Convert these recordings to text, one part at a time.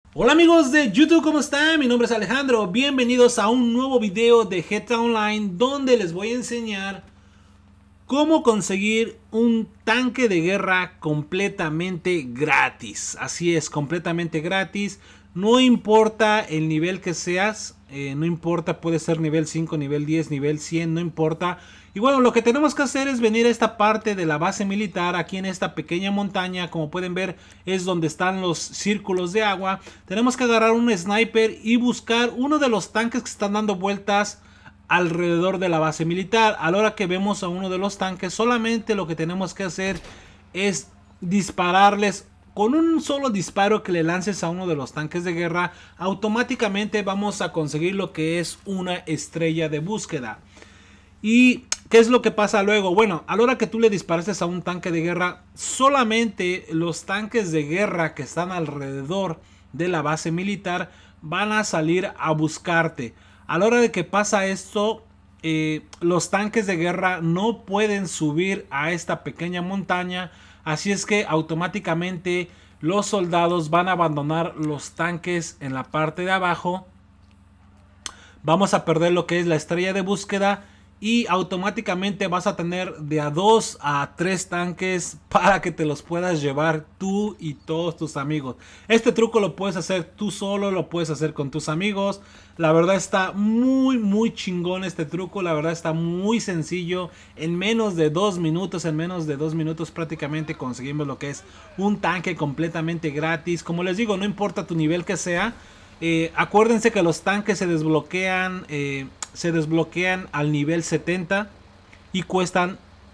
Hola amigos de YouTube, ¿cómo están? Mi nombre es Alejandro, bienvenidos a un nuevo video de GTA Online donde les voy a enseñar cómo conseguir un tanque de guerra completamente gratis. Así es, completamente gratis, no importa el nivel que seas, no importa, puede ser nivel 5, nivel 10, nivel 100, no importa. Y bueno, lo que tenemos que hacer es venir a esta parte de la base militar, aquí en esta pequeña montaña, como pueden ver es donde están los círculos de agua. Tenemos que agarrar un sniper y buscar uno de los tanques que están dando vueltas alrededor de la base militar. A la hora que vemos a uno de los tanques, solamente lo que tenemos que hacer es dispararles. Con un solo disparo que le lances a uno de los tanques de guerra, automáticamente vamos a conseguir lo que es una estrella de búsqueda. ¿Y qué es lo que pasa luego? Bueno, a la hora que tú le disparaste a un tanque de guerra, solamente los tanques de guerra que están alrededor de la base militar van a salir a buscarte. A la hora de que pasa esto, los tanques de guerra no pueden subir a esta pequeña montaña. Así es que automáticamente los soldados van a abandonar los tanques en la parte de abajo. Vamos a perder lo que es la estrella de búsqueda. Y automáticamente vas a tener de a 2 a 3 tanques para que te los puedas llevar tú y todos tus amigos. Este truco lo puedes hacer tú solo, lo puedes hacer con tus amigos. La verdad está muy chingón este truco. La verdad está muy sencillo. En menos de 2 minutos, prácticamente conseguimos lo que es un tanque completamente gratis. Como les digo, no importa tu nivel que sea. Acuérdense que los tanques se desbloquean al nivel 70 y cuestan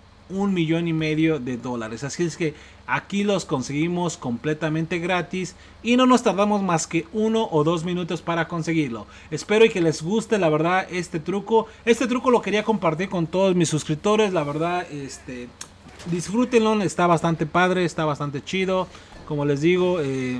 $1,500,000. Así es que aquí los conseguimos completamente gratis y no nos tardamos más que 1 o 2 minutos para conseguirlo. Espero y que les guste, la verdad, este truco. Este truco lo quería compartir con todos mis suscriptores. La verdad, disfrútenlo, está bastante padre, está bastante chido. Como les digo,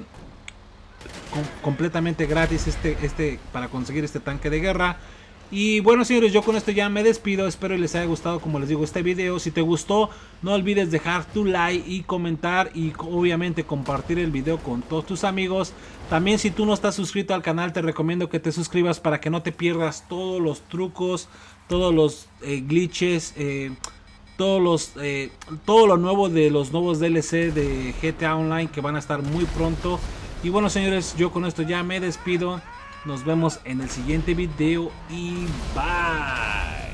completamente gratis para conseguir este tanque de guerra. Y bueno, señores, yo con esto ya me despido. Espero que les haya gustado, como les digo, este video. Si te gustó, no olvides dejar tu like y comentar, y obviamente compartir el video con todos tus amigos. También, si tú no estás suscrito al canal, te recomiendo que te suscribas para que no te pierdas todos los trucos, todos los glitches, todo lo nuevo de los nuevos DLC de GTA Online que van a estar muy pronto. Y bueno, señores, yo con esto ya me despido. Nos vemos en el siguiente video y bye.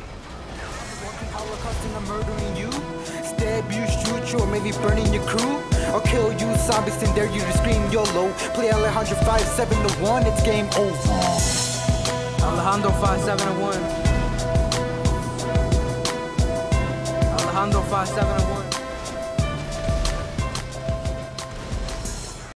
Stab you, shoot you, or maybe burning your crew. I'll kill you, zombies, and dare you to scream YOLO. Play Alejandro 5-7-1, it's game over. Alejandro 5-7-1. Alejandro 5-7-1.